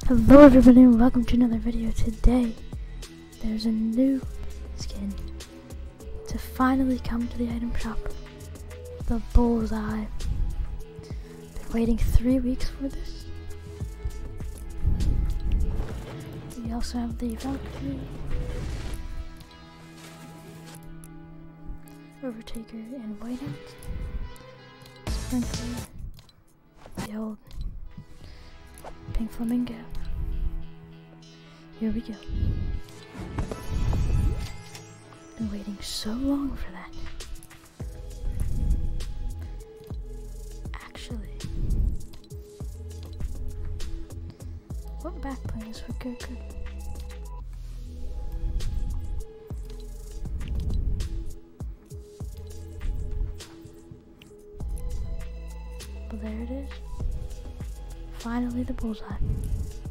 Hello everybody and welcome to another video. Today there's a new skin to finally come to the item shop. The Bullseye. Been waiting 3 weeks for this. We also have the Valkyrie, Overtaker, and Whiteout. Sprinkler, the old Pink Flamingo. Here we go. Been waiting so long for that. Actually, what backplanes would go good? Well, there it is. Finally, the Bullseye.